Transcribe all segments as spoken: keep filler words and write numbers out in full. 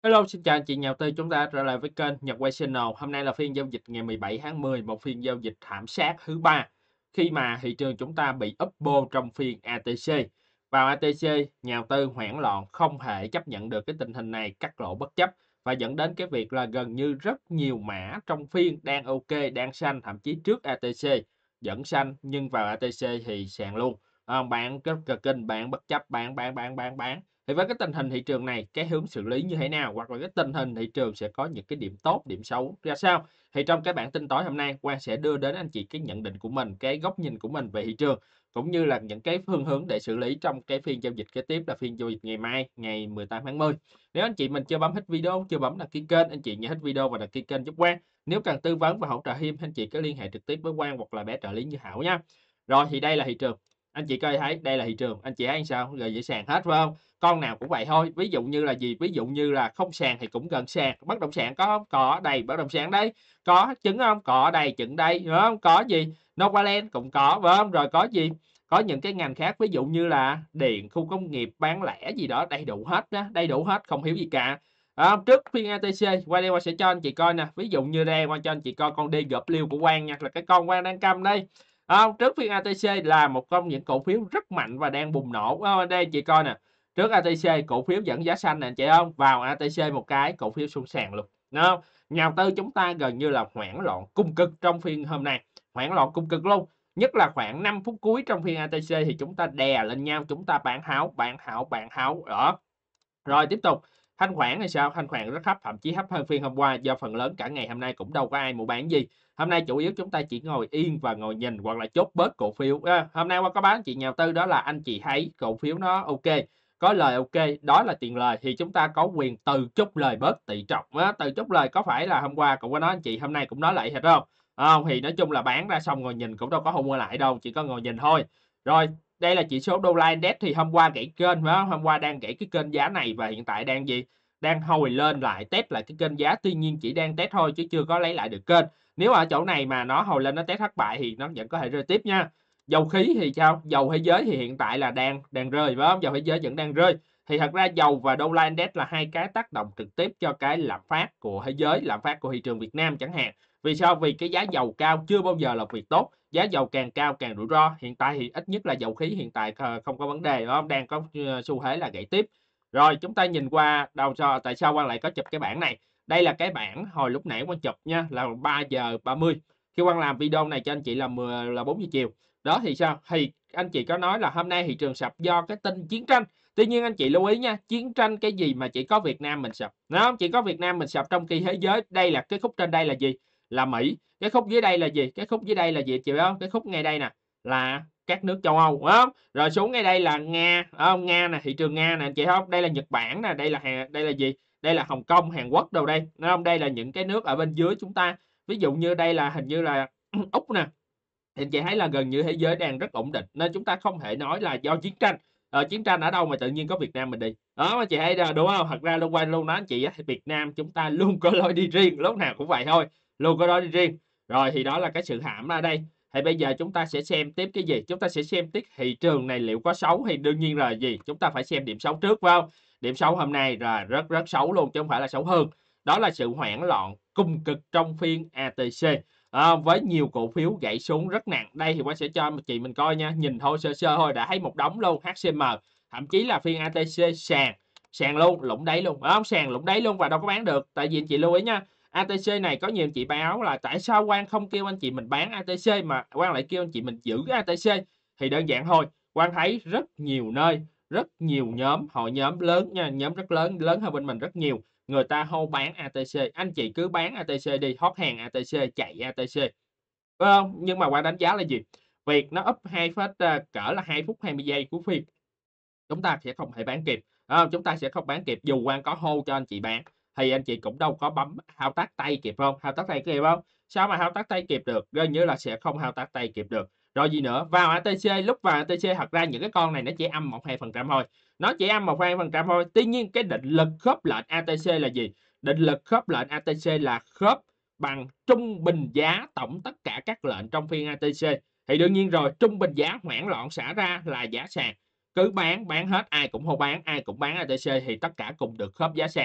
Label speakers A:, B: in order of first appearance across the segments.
A: Hello, xin chào anh chị nhà đầu tư, chúng ta trở lại với kênh Nhật Quay Channel. Hôm nay là phiên giao dịch ngày mười bảy tháng mười, một phiên giao dịch thảm sát thứ ba khi mà thị trường chúng ta bị úp bô trong phiên a tê xê. Vào a tê xê, nhà đầu tư hoảng loạn không thể chấp nhận được cái tình hình này, cắt lỗ bất chấp và dẫn đến cái việc là gần như rất nhiều mã trong phiên đang ok, đang xanh, thậm chí trước a tê xê vẫn xanh nhưng vào a tê xê thì sàn luôn. À, bạn rất là kinh, bạn bất chấp bán bán bán bán bán thì với cái tình hình thị trường này, cái hướng xử lý như thế nào hoặc là cái tình hình thị trường sẽ có những cái điểm tốt, điểm xấu ra sao? Thì trong cái bản tin tối hôm nay, Quang sẽ đưa đến anh chị cái nhận định của mình, cái góc nhìn của mình về thị trường cũng như là những cái phương hướng để xử lý trong cái phiên giao dịch kế tiếp là phiên giao dịch ngày mai, ngày mười tám tháng mười. Nếu anh chị mình chưa bấm hết video, chưa bấm đăng ký kênh, anh chị nhớ hết video và đăng ký kênh giúp Quang. Nếu cần tư vấn và hỗ trợ thêm, anh chị cứ liên hệ trực tiếp với Quang hoặc là bé trợ lý Như Hảo nha. Rồi thì đây là thị trường. Anh chị coi thấy đây là thị trường, anh chị thấy sao? Rồi dễ sàn hết phải không? Con nào cũng vậy thôi, ví dụ như là gì? Ví dụ như là không sàn thì cũng gần sàn, bất động sản có hông? Có, đây, bất động sản đây, có trứng hông? Có đây, trứng đây, phải hông? Có gì? Novaland cũng có, phải hông? Rồi có gì? Có những cái ngành khác, ví dụ như là điện, khu công nghiệp, bán lẻ gì đó, đầy đủ hết á, đầy đủ hết, không thiếu gì cả. Đó, trước phiên a tê xê, qua đây Quang sẽ cho anh chị coi nè, ví dụ như đây Quang cho anh chị coi con đê giê vê của Quang nha, là cái con Quang đang cầm đây. Hông? Trước phiên a tê xê là một trong những cổ phiếu rất mạnh và đang bùng nổ, phải hông? Đây anh chị coi nè. Trước a tê xê cổ phiếu dẫn giá xanh nè anh chị không? Vào a tê xê một cái cổ phiếu xuống sàn luôn, đúng không? Nhà đầu tư chúng ta gần như là hoảng loạn cung cực trong phiên hôm nay, hoảng loạn cung cực luôn. Nhất là khoảng năm phút cuối trong phiên a tê xê thì chúng ta đè lên nhau, chúng ta bán háo, bán háo, bán háo, đó. Rồi tiếp tục, thanh khoản thì sao? Thanh khoản rất thấp, thậm chí thấp hơn phiên hôm qua do phần lớn cả ngày hôm nay cũng đâu có ai mua bán gì. Hôm nay chủ yếu chúng ta chỉ ngồi yên và ngồi nhìn hoặc là chốt bớt cổ phiếu. A, hôm nay qua có báo anh chị nhà đầu tư đó là anh chị thấy cổ phiếu nó ok, có lời ok, đó là tiền lời thì chúng ta có quyền từ chốt lời bớt tỷ trọng á, từ chốt lời có phải là hôm qua cũng có nói anh chị, hôm nay cũng nói lại thật không? Hông? Thì nói chung là bán ra xong ngồi nhìn cũng đâu có thu mua lại đâu, chỉ có ngồi nhìn thôi. Rồi, đây là chỉ số đô la index thì hôm qua gãy kênh phải không? Hôm qua đang gãy cái kênh giá này và hiện tại đang gì? Đang hồi lên lại, test lại cái kênh giá, tuy nhiên chỉ đang test thôi chứ chưa có lấy lại được kênh. Nếu ở chỗ này mà nó hồi lên nó test thất bại thì nó vẫn có thể rơi tiếp nha. Dầu khí thì sao? Dầu thế giới thì hiện tại là đang đang rơi phải không? Dầu thế giới vẫn đang rơi. Thì thật ra dầu và đô la index là hai cái tác động trực tiếp cho cái lạm phát của thế giới, lạm phát của thị trường Việt Nam chẳng hạn. Vì sao? Vì cái giá dầu cao chưa bao giờ là việc tốt, giá dầu càng cao càng rủi ro. Hiện tại thì ít nhất là dầu khí hiện tại kh không có vấn đề, đúng hông? Đang có, ơ, xu thế là gãy tiếp. Rồi chúng ta nhìn qua đâu cho tại sao Quang lại có chụp cái bảng này? Đây là cái bảng hồi lúc nãy Quang chụp nha, là ba giờ ba mươi. Khi Quang làm video này cho anh chị là mười là bốn giờ chiều. Đó thì sao? Thì anh chị có nói là hôm nay thị trường sập do cái tin chiến tranh. Tuy nhiên anh chị lưu ý nha, chiến tranh cái gì mà chỉ có Việt Nam mình sập, đúng hông? Chỉ có Việt Nam mình sập trong khi thế giới đây là cái khúc trên đây là gì? Là Mỹ. Cái khúc dưới đây là gì? Cái khúc dưới đây là gì, chị biết hông? Cái khúc ngay đây nè, là các nước châu Âu, phải hông? Rồi xuống ngay đây là Nga, phải hông? Nga nè, thị trường Nga nè, anh chị thấy hông? Đây là Nhật Bản nè, đây là Hàn đây là gì? Đây là Hồng Kông, Hàn Quốc đâu đây, thấy hông? Đây là những cái nước ở bên dưới chúng ta. Ví dụ như đây là hình như là Úc nè, thì anh chị thấy là gần như thế giới đang rất ổn định, nên chúng ta không thể nói là do chiến tranh. Ờ, chiến tranh ở đâu mà tự nhiên có Việt Nam mình đi. Đó, anh chị thấy ra đúng hông? Thật ra luôn Quang luôn nói anh chị á, thì Việt Nam chúng ta luôn có lối đi riêng, lúc nào cũng vậy thôi, luôn có lối đi riêng. Rồi thì đó là cái sự hãm ở đây. Thì bây giờ chúng ta sẽ xem tiếp cái gì? Chúng ta sẽ xem tiếp thị trường này liệu có xấu thì đương nhiên là gì? Chúng ta phải xem điểm xấu trước, phải hông? Điểm xấu hôm nay là rất rất xấu luôn chứ hông phải là xấu hơn. Đó là sự hoảng loạn cung cực trong phiên a tê xê, ờ, với nhiều cổ phiếu gãy xuống rất nặng. Đây thì Quang sẽ cho chị mình coi nha, nhìn thôi sơ sơ thôi đã thấy một đống luôn, hát xê em, thậm chí là phiên a tê xê sàn, sàn luôn, lũng đáy luôn, phải hông? Sàn lũng đáy luôn và đâu có bán được. Tại vì anh chị lưu ý nha, a tê xê này có nhiều anh chị báo là tại sao Quang không kêu anh chị mình bán a tê xê mà Quang lại kêu anh chị mình giữ cái a tê xê. Thì đơn giản thôi, Quang thấy rất nhiều nơi, rất nhiều nhóm, hội nhóm lớn nha, nhóm rất lớn, lớn hơn bên mình rất nhiều, người ta hô bán a tê xê, anh chị cứ bán a tê xê đi, hót hàng a tê xê, chạy a tê xê, phải hông? Nhưng mà Quang đánh giá là gì? Việc nó up hai phết a, cỡ là hai phút hai mươi giây cuối phiên, chúng ta sẽ không thể bán kịp, phải hông? Chúng ta sẽ không bán kịp dù Quang có hô cho anh chị bán, thì anh chị cũng đâu có bấm thao tác tay kịp, phải hông? Thao tác tay kịp hông? Sao mà thao tác tay kịp được? Gần như là sẽ không thao tác tay kịp được. Rồi gì nữa? Vào a tê xê, lúc vào a tê xê thật ra những cái con này nó chỉ âm một hai phần trăm thôi, nó chỉ âm một hai phần trăm thôi. Tuy nhiên cái định lực khớp lệnh a tê xê là gì? Định lực khớp lệnh a tê xê là khớp bằng trung bình giá tổng tất cả các lệnh trong phiên a tê xê. Thì đương nhiên rồi, trung bình giá hoảng loạn xả ra là giá sàn, cứ bán, bán hết, ai cũng hô bán, ai cũng bán a tê xê thì tất cả cùng được khớp giá sàn.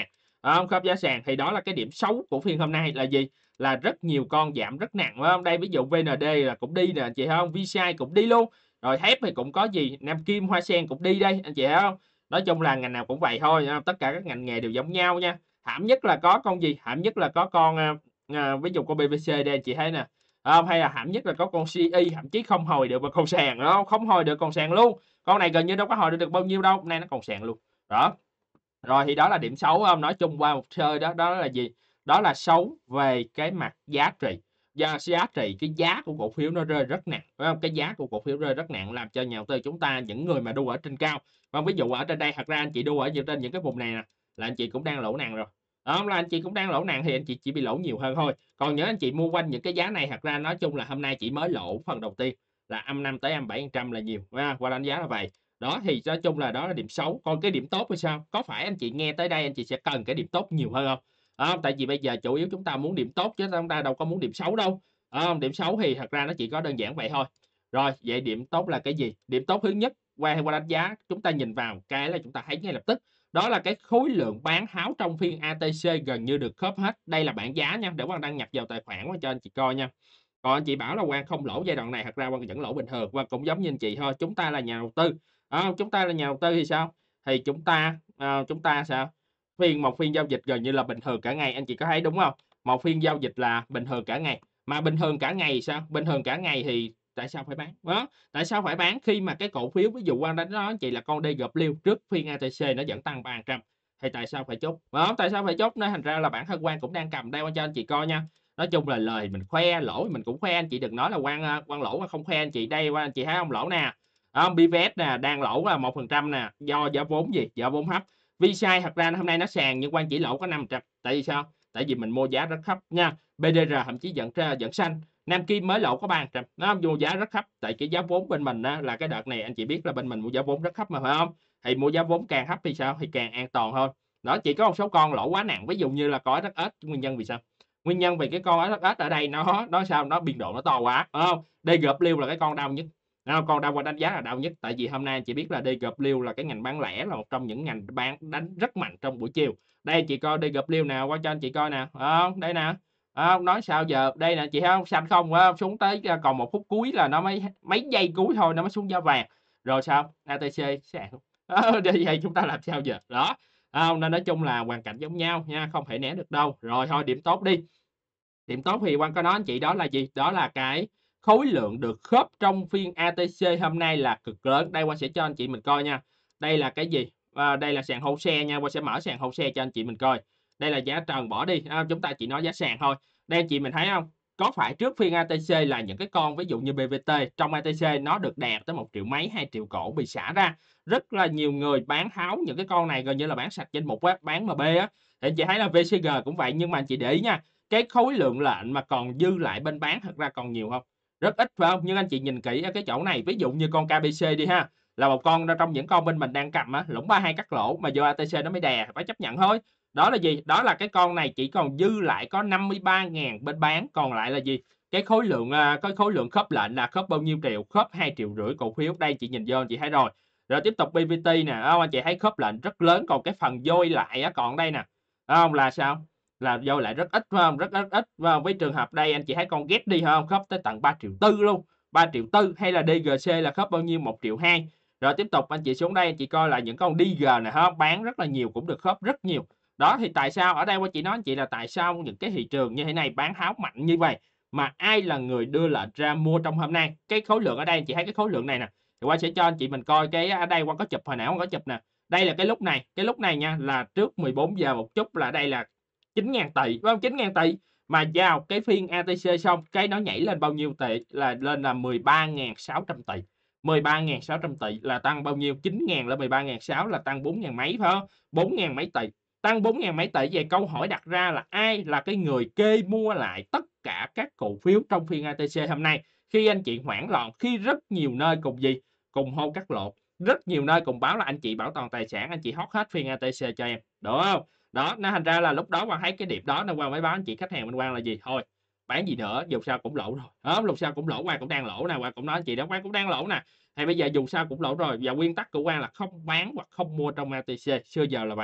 A: Hông? Khớp giá sàn thì đó là cái điểm xấu của phiên hôm nay là gì? Là rất nhiều con giảm rất nặng, phải hông? Đây ví dụ vê en đê là cũng đi nè, anh chị thấy hông? vê xê i cũng đi luôn, rồi thép thì cũng có gì, Nam Kim, Hoa Sen cũng đi đây, anh chị thấy hông? Nói chung là ngành nào cũng vậy thôi, a, tất cả các ngành nghề đều giống nhau nha. Thảm nhất là có con gì? Thảm nhất là có con, a, à, ví dụ con bê vê xê đây anh chị thấy nè, phải hông? Hay là thảm nhất là có con xê i, thậm chí không hồi được vào cầu sàn, phải hông? Không hồi được còn sàn luôn, con này gần như đâu có hồi được được bao nhiêu đâu, nay nó còn sàn luôn. Đó, rồi thì đó là điểm xấu, phải hông? Nói chung qua một sơ đó, đó là gì? Đó là xấu về cái mặt giá trị, do giá trị, cái giá của cổ phiếu nó rơi rất nặng, phải hông? Cái giá của cổ phiếu rơi rất nặng làm cho nhà đầu tư chúng ta, những người mà đu ở trên cao, vâng, ví dụ ở trên đây thật ra anh chị đu ở trên những cái vùng này nè, là anh chị cũng đang lỗ nặng rồi. Đó, là anh chị cũng đang lỗ nặng thì anh chị chỉ bị lỗ nhiều hơn thôi. Còn nếu anh chị mua quanh những cái giá này thật ra nói chung là hôm nay chỉ mới lỗ phần đầu tiên là âm năm tới âm bảy phần trăm là nhiều, ha, qua đánh giá là vậy. Đó, thì nói chung là đó là điểm xấu, còn cái điểm tốt thì sao? Có phải anh chị nghe tới đây anh chị sẽ cần cái điểm tốt nhiều hơn hông? Đó, tại vì bây giờ chủ yếu chúng ta muốn điểm tốt chứ chúng ta đâu có muốn điểm xấu đâu, phải hông? Điểm xấu thì thật ra nó chỉ có đơn giản vậy thôi. Rồi, vậy điểm tốt là cái gì? Điểm tốt thứ nhất qua qua đánh giá, chúng ta nhìn vào cái là chúng ta thấy ngay lập tức, đó là cái khối lượng bán tháo trong phiên a tê xê gần như được khớp hết. Đây là bảng giá nha, để Quang đăng nhập vào tài khoản Quang cho anh chị coi nha. Còn anh chị bảo là Quang không lỗ giai đoạn này, thật ra Quang vẫn lỗ bình thường, Quang cũng giống như anh chị thôi, chúng ta là nhà đầu tư, phải hông? Chúng ta là nhà đầu tư thì sao? Thì chúng ta, ờ, chúng ta sao? Phiên một phiên giao dịch gần như là bình thường cả ngày, anh chị có thấy đúng hông? Một phiên giao dịch là bình thường cả ngày, mà bình thường cả ngày thì sao? Bình thường cả ngày thì tại sao phải bán? Đó, tại sao phải bán khi mà cái cổ phiếu ví dụ Quang đã nói anh chị là con đê vê kép trước phiên a tê xê nó vẫn tăng ba phần trăm, thì tại sao phải chốt? Đó, tại sao phải chốt? Nên thành ra là bản thân Quang cũng đang cầm đây Quang cho anh chị coi nha. Nói chung là lời mình khoe, lỗ thì mình cũng khoe, anh chị đừng nói là Quang, a, Quang lỗ Quang không khoe anh chị. Đây, Quang anh chị thấy hông? Lỗ nè, phải hông? pê vê ét nè, đang lỗ là một phần trăm nè, do giá vốn gì? Do vốn thấp. vê xê i thật ra hôm nay nó sàn nhưng Quang chỉ lỗ có năm phần trăm, tại vì sao? Tại vì mình mua giá rất thấp nha. bê đê rờ thậm chí vẫn vẫn xanh, Nam Kim mới lỗ có ba phần trăm, nó mua giá rất thấp, tại cái giá vốn bên mình á là cái đợt này anh chị biết là bên mình mua giá vốn rất thấp mà, phải hông? Thì mua giá vốn càng thấp thì sao? Thì càng an toàn thôi. Đó, chỉ có một số con lỗ quá nặng, ví dụ như là con ét hát ét, nguyên nhân vì sao? Nguyên nhân vì cái con ét hát ét ở đây nó nó sao? Nó biên độ nó to quá, phải hông? đê vê kép là cái con đau nhất, phải hông? Con đau Quang đánh giá là đau nhất, tại vì hôm nay anh chị biết là đê vê kép là cái ngành bán lẻ, là một trong những ngành bán đánh rất mạnh trong buổi chiều. Đây anh chị coi đê vê kép nè, Quang cho anh chị coi nè, phải hông? Đây nè, phải hông? Nói sao giờ? Đây nè, chị thấy hông? Xanh không, phải hông? Xuống tới còn một phút cuối là nó mới mấy giây cuối thôi nó mới xuống giá vàng. Rồi sao? a tê xê sàn hông? Đó, như vậy chúng ta làm sao giờ? Đó, phải hông? Nên nói chung là hoàn cảnh giống nhau nha, không thể né được đâu. Rồi thôi điểm tốt đi. Điểm tốt thì Quang có nói anh chị đó là gì? Đó là cái khối lượng được khớp trong phiên a tê xê hôm nay là cực lớn. Đây Quang sẽ cho anh chị mình coi nha. Đây là cái gì? À, đây là sàn HOSE nha, Quang sẽ mở sàn HOSE cho anh chị mình coi. Đây là giá trần bỏ đi, a, chúng ta chỉ nói giá sàn thôi. Đây anh chị mình thấy hông? Có phải trước phiên a tê xê là những cái con ví dụ như bê vê tê trong a tê xê nó được đè tới một triệu mấy, hai triệu cổ bị xả ra. Rất là nhiều người bán tháo những cái con này gần như là bán sạch danh mục á, bán em bê á. Thì anh chị thấy là vê xê giê cũng vậy, nhưng mà anh chị để ý nha, cái khối lượng lệnh mà còn dư lại bên bán thật ra còn nhiều hông? Rất ít, phải hông? Nhưng anh chị nhìn kỹ ở cái chỗ này, ví dụ như con ca bê xê đi ha, là một con trong những con bên mình đang cầm á, lũng ba hai cắt lỗ mà vô a tê xê nó mới đè, phải chấp nhận thôi. Đó là gì? Đó là cái con này chỉ còn dư lại có năm mươi ba ngàn bên bán, còn lại là gì? Cái khối lượng, à, cái khối lượng khớp lệnh là khớp bao nhiêu triệu? Khớp hai triệu rưỡi cổ phiếu. Đây chị nhìn vô anh chị thấy rồi. Rồi tiếp tục pê vê tê nè, phải hông? Anh chị thấy khớp lệnh rất lớn, còn cái phần vôi lại á còn đây nè, phải hông? Là sao? Là vôi lại rất ít, phải hông? Rất rất ít, phải hông? Với trường hợp đây anh chị thấy con Get đi, phải hông? Khớp tới tận ba triệu tư luôn, ba triệu tư hay là đê giê xê là khớp bao nhiêu? một triệu hai. Rồi tiếp tục anh chị xuống đây anh chị coi là những con đê giê nè, phải hông? Bán rất là nhiều, cũng được khớp rất nhiều. Đó, thì tại sao ở đây Quang chỉ nói anh chị là tại sao những cái thị trường như thế này bán tháo mạnh như vầy, mà ai là người đưa lệnh ra mua trong hôm nay? Cái khối lượng ở đây anh chị thấy cái khối lượng này nè, thì Quang sẽ cho anh chị mình coi cái ở đây Quang có chụp, hồi nãy Quang có chụp nè. Đây là cái lúc này, cái lúc này nha là trước mười bốn giờ một chút là đây là chín ngàn tỷ, phải hông? chín ngàn tỷ mà vào cái phiên a tê xê xong cái nó nhảy lên bao nhiêu tỷ? Là lên là mười ba ngàn sáu trăm tỷ. mười ba ngàn sáu trăm tỷ là tăng bao nhiêu? chín ngàn lên mười ba ngàn sáu là tăng bốn ngàn mấy, phải hông? bốn ngàn mấy tỷ, tăng bốn ngàn mấy tỷ. Vậy câu hỏi đặt ra là ai là cái người kê mua lại tất cả các cổ phiếu trong phiên a tê xê hôm nay? Khi anh chị hoảng loạn, khi rất nhiều nơi cùng gì? Cùng hô cắt lỗ, rất nhiều nơi cùng báo là anh chị bảo toàn tài sản, anh chị hót hết phiên a tê xê cho em, đúng hông? Đó, nên thành ra là lúc đó Quang thấy cái điểm đó nên Quang mới báo anh chị khách hàng bên Quang là gì? Thôi, bán gì nữa, dù sao cũng lỗ rồi. Đó, dù sao cũng lỗ, Quang cũng đang lỗ nè, Quang cũng nói anh chị đó, Quang cũng đang lỗ nè. Thì bây giờ dù sao cũng lỗ rồi, và nguyên tắc của Quang là không bán hoặc không mua trong a tê xê, xưa giờ là vậy.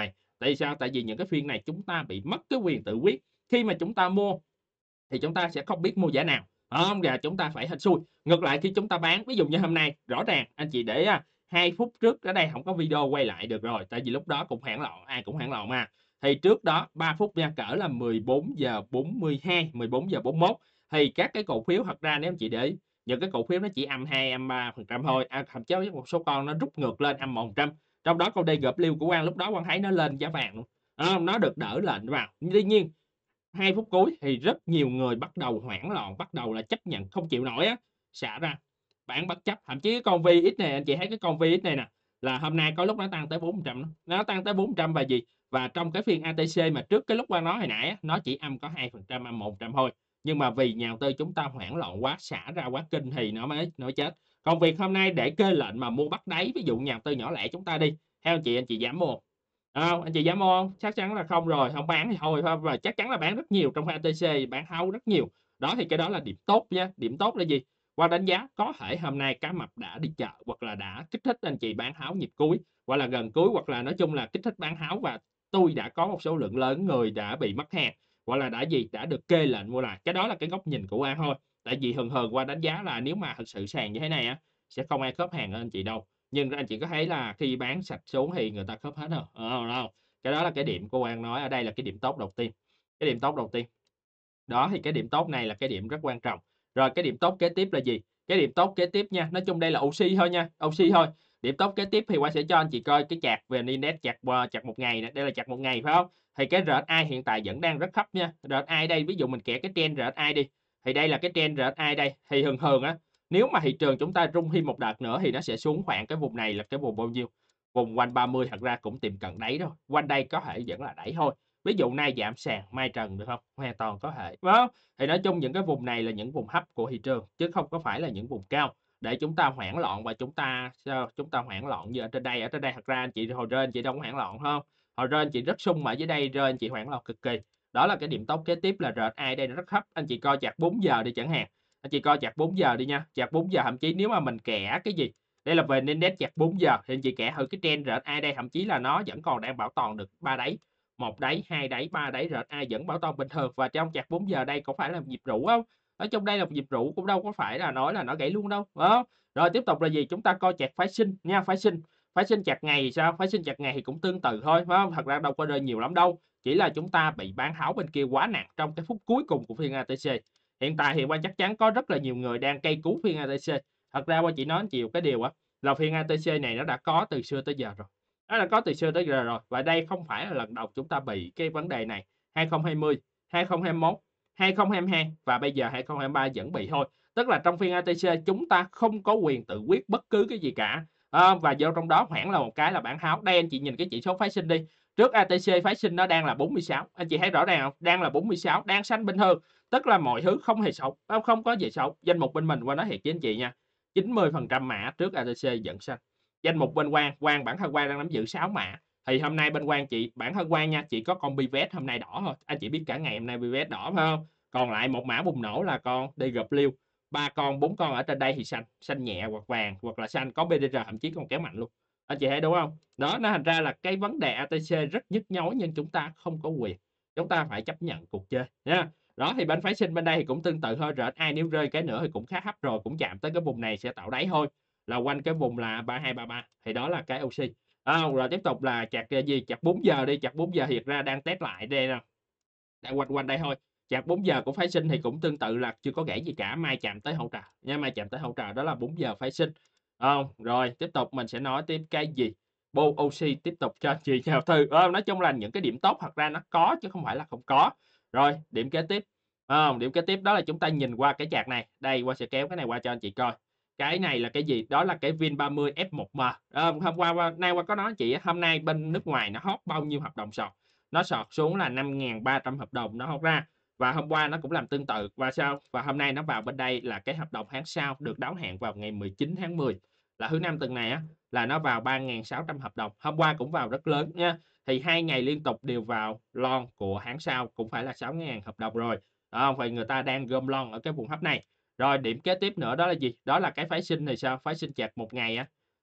A: Tại vì sao? Tại vì những cái phiên này chúng ta bị mất cái quyền tự quyết. Khi mà chúng ta mua thì chúng ta sẽ không biết mua giá nào, phải hông? Và chúng ta phải hên xui. Ngược lại khi chúng ta bán, ví dụ như hôm nay, rõ ràng anh chị để, a, hai phút trước ở đây hổng có video quay lại được rồi, tại vì lúc đó cũng hoảng loạn, ai cũng hoảng loạn mà. Thì trước đó ba phút nha, cỡ là mười bốn giờ bốn mươi hai, mười bốn giờ bốn mốt thì các cái cổ phiếu thật ra nếu anh chị để ý, những cái cổ phiếu nó chỉ âm hai, âm ba phần trăm thôi, a, thậm chí một số con nó rút ngược lên âm một phần trăm. Trong đó con đê giê vê của Quang lúc đó Quang thấy nó lên giá vàng luôn, phải hông? Nó được đỡ lệnh vào. Tuy nhiên hai phút cuối thì rất nhiều người bắt đầu hoảng loạn, bắt đầu là chấp nhận không chịu nổi á, xả ra, bán bất chấp. Thậm chí cái con vê ích này, anh chị thấy cái con vê ích này nè, là hôm nay có lúc nó tăng tới bốn phần trăm đó, nó tăng tới bốn phần trăm và gì? Và trong cái phiên a tê xê mà trước cái lúc Quang nói hồi nãy á, nó chỉ âm có hai phần trăm, âm một phần trăm thôi. Nhưng mà vì nhà đầu tư chúng ta hoảng loạn quá, xả ra quá kinh thì nó mới nó mới chết. Còn việc hôm nay để kê lệnh mà mua bắt đáy, ví dụ nhà đầu tư nhỏ lẻ chúng ta đi, theo anh chị, anh chị dám mua hông? Phải hông? Anh chị dám mua hông? Chắc chắn là không rồi, hông bán thì thôi, phải hông? Và chắc chắn là bán rất nhiều trong phiên a tê xê, bán tháo rất nhiều. Đó, thì cái đó là điểm tốt nha. Điểm tốt là gì? Quang đánh giá có thể hôm nay cá mập đã đi chợ hoặc là đã kích thích anh chị bán tháo nhịp cuối, hoặc là gần cuối, hoặc là nói chung là kích thích bán tháo và tui đã có một số lượng lớn người đã bị mất hàng, hoặc là đã gì? Đã được kê lệnh mua lại. Cái đó là cái góc nhìn của Quang thôi. Tại vì thường thường Quang đánh giá là nếu mà thực sự sàn như thế này á, sẽ không ai khớp hàng hơn anh chị đâu. Nhưng anh chị có thấy là khi bán sạch xuống thì người ta khớp hết hông? Ờ, hông? Cái đó là cái điểm của Quang nói ở đây là cái điểm tốt đầu tiên. Cái điểm tốt đầu tiên. Đó, thì cái điểm tốt này là cái điểm rất quan trọng. Rồi cái điểm tốt kế tiếp là gì? Cái điểm tốt kế tiếp nha, nói chung đây là ô xê thôi nha, ô xê thôi. Điểm tốt kế tiếp thì Quang sẽ cho anh chị coi cái chart vê en-Index, chart, ờ, chart một ngày nè, đây là chart một ngày, phải hông? Thì cái rờ ét i hiện tại vẫn đang rất thấp nha. rờ ét i đây, ví dụ mình kẻ cái trend rờ ét i đi, thì đây là cái trend rờ ét i đây. Thì thường thường á, nếu mà thị trường chúng ta rung thêm một đợt nữa thì nó sẽ xuống khoảng cái vùng này là cái vùng bao nhiêu? Vùng quanh ba mươi, thật ra cũng tiệm cận đáy rồi, quanh đây có thể vẫn là đáy thôi. Ví dụ nay giảm sàn, mai trần được hông? Hoàn toàn có thể, phải hông? Thì nói chung những cái vùng này là những vùng thấp của thị trường, chứ không có phải là những vùng cao để chúng ta hoảng loạn và chúng ta sao? Chúng ta hoảng loạn như ở trên đây. Ở trên đây thật ra anh chị hồi trên anh chị đâu có hoảng loạn, phải hông? Hồi trên anh chị rất sung mà ở dưới đây rơi anh chị hoảng loạn cực kỳ. Đó là cái điểm tốt kế tiếp là rờ ét i đây nó rất thấp. Anh chị coi chart bốn giờ đi chẳng hạn, anh chị coi chart bốn giờ đi nha, chart bốn giờ thậm chí nếu mà mình kẻ cái gì? Đây là vê en-Index chart bốn giờ thì anh chị kẻ thử cái trend rờ ét i đây, thậm chí là nó vẫn còn đang bảo toàn được ba đáy, một đáy, hai đáy, ba đáy, rờ ét i vẫn bảo toàn bình thường và trong chart bốn giờ đây có phải là nhịp rũ hông? Nói chung đây là một nhịp rũ cũng đâu có phải là nói là nó gãy luôn đâu, phải hông? Rồi tiếp tục là gì? Chúng ta coi chart phái sinh nha, phái sinh. Phái sinh chart ngày thì sao? Phái sinh chart ngày thì cũng tương tự thôi, phải hông? Thật ra đâu có rơi nhiều lắm đâu, chỉ là chúng ta bị bán tháo bên kia quá nặng trong cái phút cuối cùng của phiên a tê xê. Hiện tại thì Quang chắc chắn có rất là nhiều người đang cây cứu phiên a tê xê. Thật ra Quang chỉ nói anh chị một cái điều á, là phiên a tê xê này nó đã có từ xưa tới giờ rồi. Nó đã có từ xưa tới giờ rồi và đây không phải là lần đầu chúng ta bị cái vấn đề này. hai không hai không, hai không hai mốt, hai không hai hai và bây giờ hai không hai ba vẫn bị thôi. Tức là trong phiên a tê xê chúng ta không có quyền tự quyết bất cứ cái gì cả, phải hông? Và vô trong đó hoảng là một cái là bán tháo. Đây anh chị nhìn cái chỉ số phái sinh đi, trước a tê xê phái sinh nó đang là bốn mươi sáu, anh chị thấy rõ ràng hông? Đang là bốn mươi sáu, đang xanh bình thường, tức là mọi thứ không hề xấu, phải hông? Không có gì xấu. Danh mục bên mình Quang nói thiệt với anh chị nha, chín mươi phần trăm mã trước a tê xê vẫn xanh. Danh mục bên Quang, Quang bản thân Quang đang nắm giữ sáu mã, thì hôm nay bên Quang chị bản thân Quang nha, chỉ có con Pivot hôm nay đỏ thôi, anh chị biết cả ngày hôm nay Pivot đỏ, phải hông? Còn lại một mã bùng nổ là con đê giê vê, ba con, bốn con ở trên đây thì xanh, xanh nhẹ hoặc vàng hoặc là xanh, có bê đê rờ thậm chí còn kéo mạnh luôn. Anh chị thấy đúng hông? Đó, nó thành ra là cái vấn đề a tê xê rất nhức nhối nhưng chúng ta không có quyền, chúng ta phải chấp nhận cuộc chơi nha. Đó, thì bên phái sinh bên đây thì cũng tương tự thôi, rờ ét i nếu rơi cái nữa thì cũng khá thấp rồi, cũng chạm tới cái vùng này sẽ tạo đáy thôi, là quanh cái vùng là ba hai ba ba thì đó là cái ô xê. Phải hông? Rồi tiếp tục là chart gì? Chart bốn giờ đi, chart bốn giờ thiệt ra đang test lại đây nè, đang quanh quanh đây thôi. Chart bốn giờ của phái sinh thì cũng tương tự là chưa có gãy gì cả, mai chạm tới hậu trà nha, mai chạm tới hậu trà đó là bốn giờ phái sinh, phải hông? Rồi tiếp tục mình sẽ nói tiếp cái gì? bê ô xê tiếp tục cho anh chị nhà đầu tư, phải hông? Nói chung là những cái điểm tốt thật ra nó có chứ không phải là không có. Rồi, điểm kế tiếp, phải hông? Điểm kế tiếp đó là chúng ta nhìn qua cái chart này, đây Quang sẽ kéo cái này qua cho anh chị coi. Cái này là cái gì? Đó là cái vê en ba mươi ép một em. Ờ, hôm qua Quang nay Quang có nói anh chị á, hôm nay bên nước ngoài nó hốt bao nhiêu hợp đồng sọt? Nó sọt xuống là năm nghìn ba trăm hợp đồng nó hốt ra. Và hôm qua nó cũng làm tương tự và sao? Và hôm nay nó vào bên đây là cái hợp đồng tháng sau được đáo hạn vào ngày mười chín tháng mười, là thứ Năm tuần này á, là nó vào ba nghìn sáu trăm hợp đồng. Hôm qua cũng vào rất lớn nha. Thì hai ngày liên tục đều vào long của tháng sau cũng phải là sáu nghìn hợp đồng rồi. Đó, vậy người ta đang gom long ở cái vùng thấp này. Rồi điểm kế tiếp nữa đó là gì? Đó là cái phái sinh thì sao? Phái sinh chart một ngày á,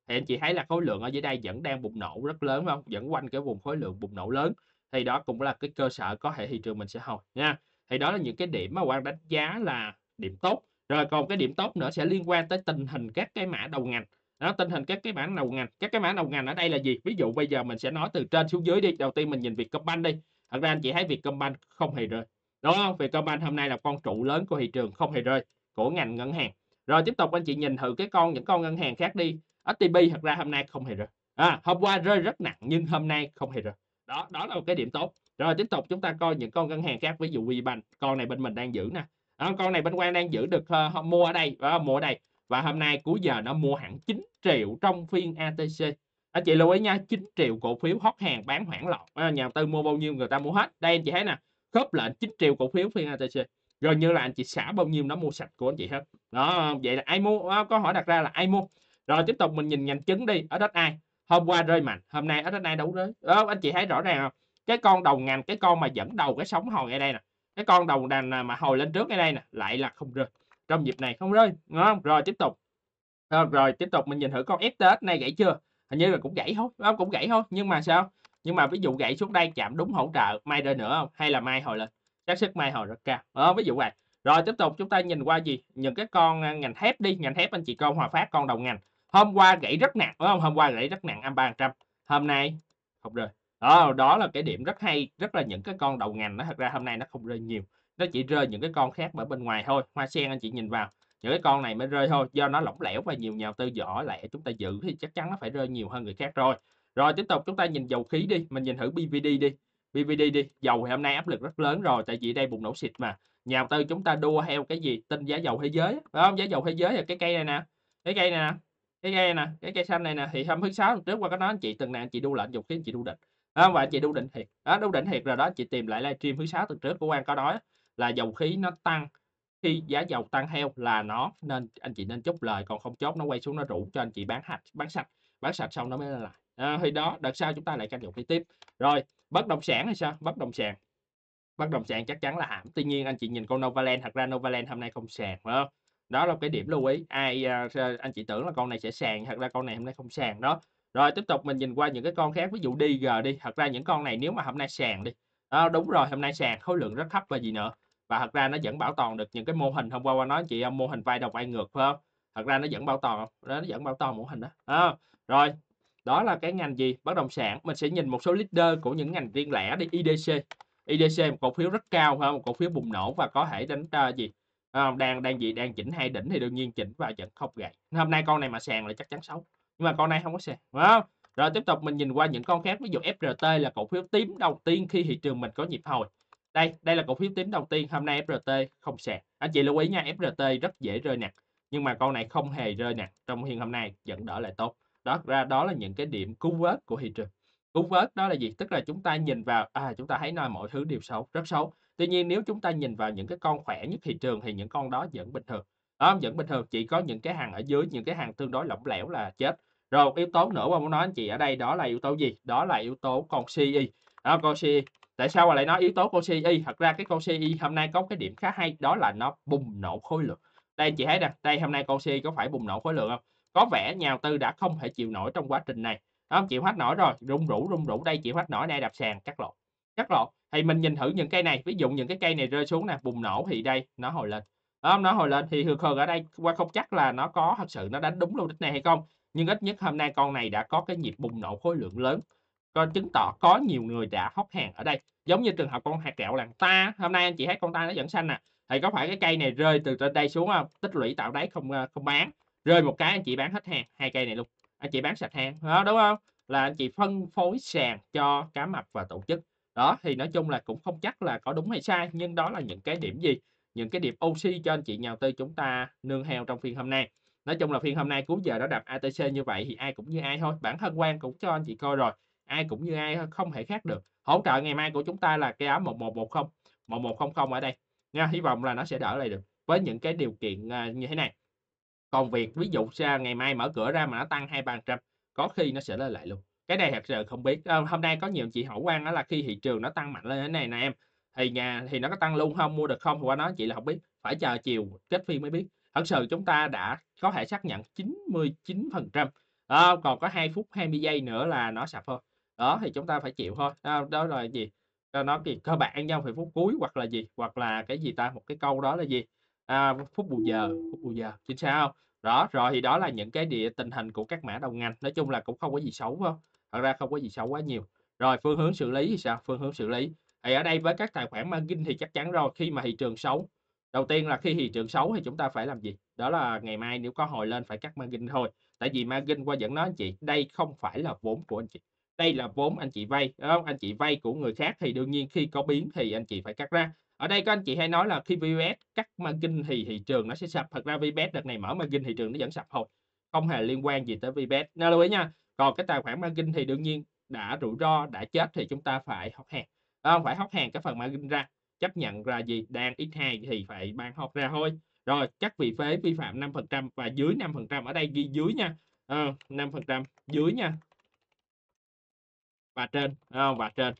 A: thì anh chị thấy là khối lượng ở dưới đây vẫn đang bùng nổ rất lớn, phải hông? Vẫn quanh cái vùng khối lượng bùng nổ lớn, thì đó cũng là cái cơ sở có thể thị trường mình sẽ hồi nha. Thì đó là những cái điểm mà Quang đánh giá là điểm tốt. Rồi còn cái điểm tốt nữa sẽ liên quan tới tình hình các cái mã đầu ngành. Đó, tình hình các cái mã đầu ngành. Các cái mã đầu ngành ở đây là gì? Ví dụ bây giờ mình sẽ nói từ trên xuống dưới đi. Đầu tiên mình nhìn Vietcombank đi. Thật ra anh chị thấy Vietcombank không hề rơi. Đúng hông? Vietcombank hôm nay là con trụ lớn của thị trường, không hề rơi, của ngành ngân hàng. Rồi tiếp tục anh chị nhìn thử cái con những con ngân hàng khác đi. ét tê bê thật ra hôm nay không hề rơi. À, hôm qua rơi rất nặng nhưng hôm nay không hề rơi. Đó, đó là một cái điểm tốt. Rồi tiếp tục chúng ta coi những con ngân hàng khác, ví dụ VPBank, con này bên mình đang giữ nè. Đó, con này bên Quang đang giữ được uh, mua ở đây, uh, mua ở đây. Và hôm nay cuối giờ nó mua hẳn chín triệu trong phiên a tê xê. Anh chị lưu ý nha, chín triệu cổ phiếu hot hàng bán hoảng loạn. À, nhà đầu tư mua bao nhiêu người ta mua hết. Đây anh chị thấy nè, khớp lệnh chín triệu cổ phiếu phiên a tê xê. Gần như là anh chị xả bao nhiêu nó mua sạch của anh chị hết. Đó, vậy là ai mua? À, câu hỏi đặt ra là ai mua? Rồi tiếp tục mình nhìn ngành trứng đi, ở đất ai. Hôm qua rơi mạnh, hôm nay ở đất ai đâu rơi. Đó, anh chị thấy rõ ràng không? Cái con đầu ngành, cái con mà dẫn đầu cái sóng hồi ở đây nè. Cái con đầu đàn mà hồi lên trước ở đây nè, lại là không rơi. Trong dịp này không rơi, đúng không? Rồi tiếp tục. Rồi, rồi tiếp tục mình nhìn thử con ép tê ét này gãy chưa? Hình như là cũng gãy thôi, đúng không? Cũng gãy thôi, nhưng mà sao? Nhưng mà ví dụ gãy xuống đây chạm đúng hỗ trợ, mai rơi nữa không? Hay là mai hồi lên? Xác suất mai hồi rất cao. Đó, ví dụ vậy. Rồi tiếp tục chúng ta nhìn qua gì? Những cái con ngành thép đi, ngành thép anh chị coi Hòa Phát con đầu ngành. Hôm qua gãy rất nặng, đúng không? Hôm qua gãy rất nặng âm ba phần trăm. Hôm nay không rơi. Đó, đó là cái điểm rất hay, rất là những cái con đầu ngành nó thật ra hôm nay nó không rơi nhiều. Nó chỉ rơi những cái con khác ở bên ngoài thôi. Hoa sen anh chị nhìn vào, những cái con này mới rơi thôi, do nó lỏng lẻo và nhiều nhà đầu tư giỏ lẻ chúng ta giữ thì chắc chắn nó phải rơi nhiều hơn người khác rồi. Rồi tiếp tục chúng ta nhìn dầu khí đi, mình nhìn thử pê vê đê đi. pê vê đê đi, dầu thì hôm nay áp lực rất lớn rồi, tại vì đây bùng nổ xịt mà. Nhà đầu tư chúng ta đua theo cái gì? Tin giá dầu thế giới, phải không? Giá dầu thế giới là cái cây này nè. Cái cây này nè. Cái cây nè, cái cây xanh này nè, thì hôm thứ Sáu tuần trước qua có nói anh chị từng nào anh chị đu lệnh dầu khí anh chị đu định. Đó, và anh chị đu định thiệt. Đó, đu định thiệt rồi đó, chị tìm lại livestream thứ Sáu tuần trước của Quang có nói là dầu khí nó tăng, khi giá dầu tăng theo là nó nên anh chị nên chốt lời, còn không chốt nó quay xuống nó rủ cho anh chị bán hạch bán sạch bán sạch xong nó mới lên lại. À, thì đó đợt sau chúng ta lại canh dầu khí tiếp. Rồi bất động sản hay sao? Bất động sản bất động sản chắc chắn là hãm. Tuy nhiên anh chị nhìn con Novaland, thật ra Novaland hôm nay không sàn, phải không? Đó là cái điểm lưu ý. Ai anh chị tưởng là con này sẽ sàn, thật ra con này hôm nay không sàn đó. Rồi tiếp tục mình nhìn qua những cái con khác, ví dụ đê giê đi, thật ra những con này nếu mà hôm nay sàn đi. Đó, đúng rồi, hôm nay sàn khối lượng rất thấp và gì nữa. Và thật ra nó vẫn bảo toàn được những cái mô hình hôm qua qua nói chị mô hình vai đầu vai ngược phải không? Thật ra nó vẫn bảo toàn, nó vẫn bảo toàn mô hình đó. À, rồi, đó là cái ngành gì? Bất động sản. Mình sẽ nhìn một số leader của những ngành riêng lẻ đi, i đê xê. i đê xê một cổ phiếu rất cao phải không? Một cổ phiếu bùng nổ và có thể đánh uh, gì? À, đang đang gì đang chỉnh hai đỉnh thì đương nhiên chỉnh và vẫn không gãy. Hôm nay con này mà sàn là chắc chắn xấu. Nhưng mà con này không có sàn, phải không? Rồi tiếp tục mình nhìn qua những con khác, ví dụ ép rờ tê là cổ phiếu tím đầu tiên khi thị trường mình có nhịp hồi. Đây, đây là cổ phiếu tím đầu tiên, hôm nay ép rờ tê không sàn. Anh chị lưu ý nha, ép rờ tê rất dễ rơi nặng, nhưng mà con này không hề rơi nặng trong phiên hôm nay, vẫn đỡ lại tốt. Đó ra đó là những cái điểm cứu vớt của thị trường. Cứu vớt đó là gì? Tức là chúng ta nhìn vào, à chúng ta thấy nói mọi thứ đều xấu, rất xấu. Tuy nhiên nếu chúng ta nhìn vào những cái con khỏe nhất thị trường thì những con đó vẫn bình thường. Đó, vẫn bình thường, chỉ có những cái hàng ở dưới, những cái hàng tương đối lỏng lẻo là chết. Rồi một yếu tố nữa mà muốn nói anh chị ở đây đó là yếu tố gì? Đó là yếu tố con xê e. Đó, con xê e. Tại sao mà lại nói yếu tố con xê e? Thật ra cái con xê e hôm nay có cái điểm khá hay, đó là nó bùng nổ khối lượng. Đây chị thấy nè, đây hôm nay con xê e có phải bùng nổ khối lượng không? Có vẻ nhà đầu tư đã không thể chịu nổi trong quá trình này. Đó, chịu hết nổi rồi, rung rủ rung rủ đây chịu hết nổi, đây đạp sàn cắt lỗ. Cắt lỗ. Thì mình nhìn thử những cây này, ví dụ những cái cây này rơi xuống nè, bùng nổ thì đây nó hồi lên. Đó, nó hồi lên thì thường thường ở đây qua không chắc là nó có thật sự nó đánh đúng luôn đích này hay không. Nhưng ít nhất hôm nay con này đã có cái nhịp bùng nổ khối lượng lớn, có chứng tỏ có nhiều người đã hốt hàng ở đây, giống như trường hợp con hạt gạo làng ta. Hôm nay anh chị thấy con ta nó vẫn xanh nè, thì có phải cái cây này rơi từ trên đây xuống không, tích lũy tạo đáy không không bán, rơi một cái anh chị bán hết hàng hai cây này luôn, anh chị bán sạch hàng đó, đúng không? Là anh chị phân phối sàn cho cá mập và tổ chức. Đó thì nói chung là cũng không chắc là có đúng hay sai, nhưng đó là những cái điểm gì, những cái điểm oxy cho anh chị nhà đầu tư chúng ta nương theo trong phiên hôm nay. Nói chung là phiên hôm nay cuối giờ nó đạp a tê xê như vậy thì ai cũng như ai thôi, bản thân Quang cũng cho anh chị coi rồi, ai cũng như ai không thể khác được. Hỗ trợ ngày mai của chúng ta là cái áo một một một không, một một không không ở đây nha, hy vọng là nó sẽ đỡ lại được với những cái điều kiện uh, như thế này. Còn việc ví dụ ra ngày mai mở cửa ra mà nó tăng hai ba trăm, có khi nó sẽ lên lại luôn. Cái này thật sự không biết. À, hôm nay có nhiều chị hỏi Quang đó là khi thị trường nó tăng mạnh lên thế này nè em, thì nhà thì nó có tăng luôn không, mua được không? Thì qua nói chị là không biết, phải chờ chiều kết phiên mới biết. Thật sự chúng ta đã có thể xác nhận chín mươi chín phần trăm Đó, còn có hai phút hai mươi giây nữa là nó sập thôi. Đó, thì chúng ta phải chịu thôi. Đó, đó là gì? Cho nó gì? Cơ bản nha, phải phút cuối hoặc là gì? Hoặc là cái gì ta? Một cái câu đó là gì? À, phút bù giờ, phút bù giờ, chính xác hông? Đó, rồi thì đó là những cái địa tình hình của các mã đầu ngành, nói chung là cũng không có gì xấu, phải hông? Thật ra không có gì xấu quá nhiều. Rồi phương hướng xử lý thì sao? Phương hướng xử lý, thì ở đây với các tài khoản margin thì chắc chắn rồi, khi mà thị trường xấu, đầu tiên là khi thị trường xấu thì chúng ta phải làm gì? Đó là ngày mai nếu có hồi lên phải cắt margin thôi. Tại vì margin qua vẫn nói anh chị, đây không phải là vốn của anh chị, đây là vốn anh chị vay, đúng hông? Anh chị vay của người khác thì đương nhiên khi có biến thì anh chị phải cắt ra. Ở đây các anh chị hay nói là khi vê pê ét cắt margin thì thị trường nó sẽ sập, thật ra vê pê ét đợt này mở margin thị trường nó vẫn sập thôi, không hề liên quan gì tới vê pê ét, nên lưu ý nha. Còn cái tài khoản margin thì đương nhiên đã rủi ro, đã chết thì chúng ta phải hốt hàng, phải hông? Phải hốt hàng cái phần margin ra, chấp nhận là gì? Đang x hai thì phải bán hốt ra thôi. Rồi, cắt vị phế vi phạm năm phần trăm và dưới năm phần trăm, ở đây ghi dưới nha, ờ, năm phần trăm dưới nha. Và trên, phải hông? Và trên.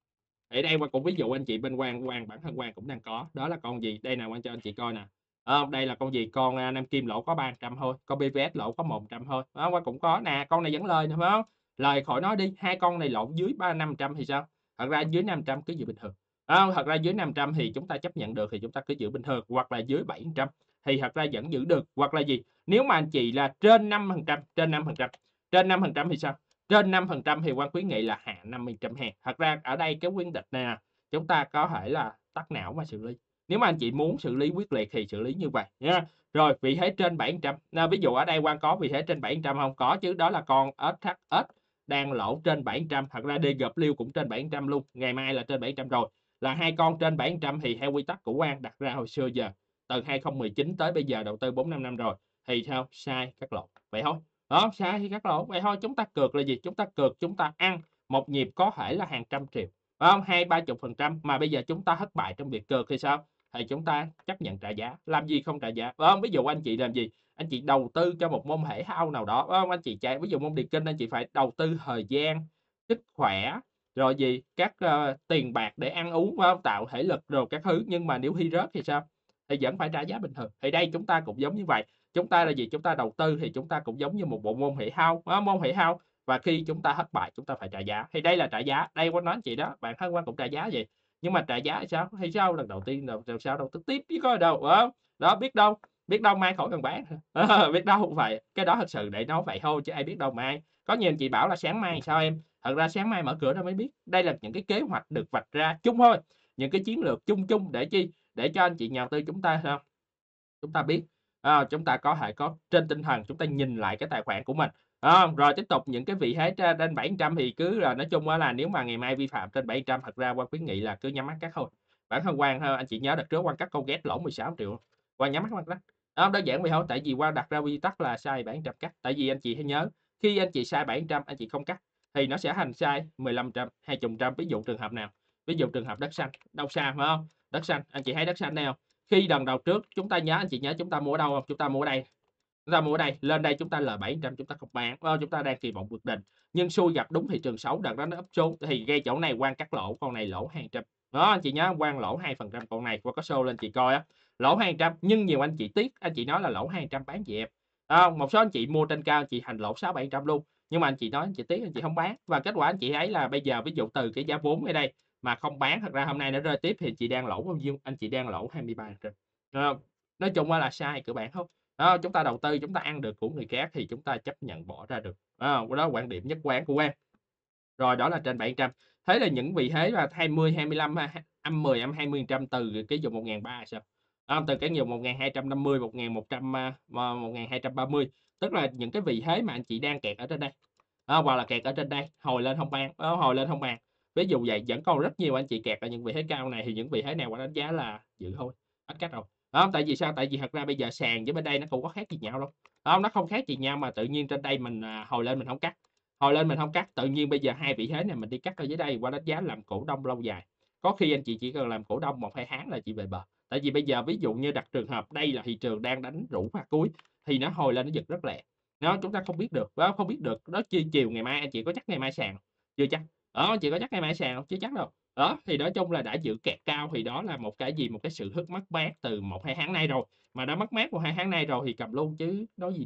A: Thì đây cũng ví dụ anh chị bên Quang Quang bản thân Quang cũng đang có, đó là con gì? Đây nè, Quang cho anh chị coi nè, phải hông? Đây là con gì? Con, a, Nam Kim lỗ có ba phần trăm thôi, con bê vê ét lỗ có một phần trăm thôi, đó, Quang cũng có nè, con này vẫn lời nè, phải hông? Lời khỏi nói đi, hai con này lỗ dưới ba năm phần trăm thì sao? Thật ra dưới năm phần trăm cứ giữ bình thường, phải hông? Thật ra dưới năm phần trăm thì chúng ta chấp nhận được thì chúng ta cứ giữ bình thường, hoặc là dưới bảy phần trăm thì thật ra vẫn giữ được, hoặc là gì? Nếu mà anh chị là trên năm phần trăm, trên năm phần trăm, trên năm phần trăm thì sao? Trên năm phần trăm thì Quang khuyến nghị là hạ năm mươi phần trăm hàng. Thật ra ở đây cái quyết định này nè, chúng ta có thể là tắt não mà xử lý. Nếu mà anh chị muốn xử lý quyết liệt thì xử lý như vậy nha. Rồi vị thế trên bảy phần trăm, à, ví dụ ở đây Quang có vị thế trên bảy phần trăm hông? Có chứ, đó là con ét hát ét đang lỗ trên bảy phần trăm, thật ra đê giê vê cũng trên bảy phần trăm luôn, ngày mai là trên bảy phần trăm rồi. Là hai con trên bảy phần trăm thì theo quy tắc của Quang đặt ra hồi xưa giờ, từ hai không một chín tới bây giờ đầu tư bốn năm năm rồi, thì sao? Sai, cắt lỗ, vậy thôi. Đó, sai thì cắt lỗ, vậy thôi, chúng ta cược là gì? Chúng ta cược chúng ta ăn một nhịp có thể là hàng trăm triệu, phải hông? Hai ba chục phần trăm mà bây giờ chúng ta thất bại trong việc cược thì sao? Thì chúng ta chấp nhận trả giá, làm gì không trả giá, phải hông? Ví dụ anh chị làm gì? Anh chị đầu tư cho một môn thể thao nào đó, phải hông? Anh chị chạy ví dụ môn điền kinh anh chị phải đầu tư thời gian, sức khỏe, rồi gì? Các, ơ, tiền bạc để ăn uống, phải hông? Tạo thể lực đồ các thứ, nhưng mà nếu khi rớt thì sao? Thì vẫn phải trả giá bình thường. Thì đây chúng ta cũng giống như vậy, chúng ta là gì? Chúng ta đầu tư thì chúng ta cũng giống như một bộ môn thể thao, phải hông? Môn thể thao và khi chúng ta thất bại chúng ta phải trả giá, thì đây là trả giá. Đây Quang nói anh chị đó, bản thân Quang cũng trả giá vậy, nhưng mà trả giá thì sao? Thì sao? Lần đầu tiên lần lần sau đầu tư tiếp chứ có gì đâu, phải hông? Đó, biết đâu biết đâu mai khỏi cần bán, ờ, biết đâu không phải, cái đó thật sự để nói vậy thôi chứ ai biết đâu mai. Có nhiều anh chị bảo là sáng mai sao em? Thật ra sáng mai mở cửa ra mới biết. Đây là những cái kế hoạch được vạch ra chung thôi, những cái chiến lược chung chung để chi? Để cho anh chị nhà đầu tư chúng ta sao? Chúng ta biết, à, chúng ta có thể có trên tinh thần chúng ta nhìn lại cái tài khoản của mình, phải hông? Rồi tiếp tục những cái vị thế trên trên bảy phần trăm thì cứ là nói chung á là nếu mà ngày mai vi phạm trên bảy phần trăm thật ra Quang khuyến nghị là cứ nhắm mắt cắt thôi. Bản thân Quang ha, anh chị nhớ đợt trước Quang cắt con ghét lỗ mười sáu triệu hông? Quang nhắm mắt Quang cắt. Đó, đơn giản vậy thôi, tại vì Quang đặt ra quy tắc là sai bảy phần trăm cắt. Tại vì anh chị hãy nhớ, khi anh chị sai bảy phần trăm anh chị không cắt thì nó sẽ thành sai mười lăm phần trăm, hai mươi phần trăm, ví dụ trường hợp nào? Ví dụ trường hợp đất xanh, đâu xa, phải hông? Đất xanh, anh chị thấy đất xanh đây hông? Khi lần đầu trước chúng ta nhớ anh chị nhớ chúng ta mua ở đâu hông? Chúng ta mua ở đây, chúng ta mua ở đây, lên đây chúng ta lời bảy phần trăm chúng ta không bán, phải hông? Chúng ta đang kỳ vọng vượt đỉnh, nhưng xui gặp đúng thị trường xấu, đợt đó nó úp xuống thì ngay chỗ này Quang cắt lỗ, con này lỗ hai phần trăm. Đó, anh chị nhớ Quang lỗ hai phần trăm con này, Quang có show lên chị coi á, lỗ hai phần trăm nhưng nhiều anh chị tiếc, anh chị nói là lỗ hai phần trăm bán dẹp, phải hông? Một số anh chị mua trên cao anh chị thành lỗ sáu bảy phần trăm luôn, nhưng mà anh chị nói anh chị tiếc anh chị hông bán và kết quả anh chị thấy là bây giờ ví dụ từ cái giá vốn ở đây mà không bán, thật ra hôm nay nó rơi tiếp thì chị đang lỗ bao nhiêu? Anh chị đang lỗ hai mươi ba phần trăm, phải hông? Nói chung á là sai cơ bản thôi. Đó, chúng ta đầu tư chúng ta ăn được của người khác thì chúng ta chấp nhận bỏ ra được, phải hông? Cái đó quan điểm nhất quán của Quang. Rồi đó là trên bảy phần trăm. Thế là những vị thế là hai mươi, hai mươi lăm, ha, âm mười, âm hai mươi phần trăm từ cái vùng một ngàn ba trăm sao? Hông, từ cái vùng một ngàn hai trăm năm mươi, một ngàn một trăm, a, mà một ngàn hai trăm ba mươi, tức là những cái vị thế mà anh chị đang kẹt ở trên đây, a, hoặc là kẹt ở trên đây, hồi lên hông bán, đó, hồi lên hông bán. Ví dụ vậy, vẫn còn rất nhiều anh chị kẹt ở những vị thế cao này thì những vị thế nào Quang đánh giá là giữ thôi, hết cách rồi. Đó, tại vì sao? Tại vì thật ra bây giờ sàn với bên đây nó cũng có khác gì nhau đâu. Hông, nó không khác gì nhau mà tự nhiên trên đây mình, à, hồi lên mình hổng cắt, hồi lên mình hông cắt, tự nhiên bây giờ hai vị thế này mình đi cắt ở dưới đây, Quang đánh giá làm cổ đông lâu dài. Có khi anh chị chỉ cần làm cổ đông một hai tháng là chị về bờ. Tại vì bây giờ ví dụ như đặt trường hợp đây là thị trường đang đánh rũ phạt cuối thì nó hồi lên nó giật rất lẹ. Đó, chúng ta không biết được, đó, không biết được, đó chi chiều ngày mai anh chị có chắc ngày mai sàn chưa chắc. Đó, anh chị có chắc ngày mai sàn hông? Chưa chắc đâu. Đó, thì nói chung là đã giữ kẹt cao thì đó là một cái gì? Một cái sự hức mất mát từ một hai tháng nay rồi, mà đã mất mát một hai tháng nay rồi thì cầm luôn chứ nói gì nữa.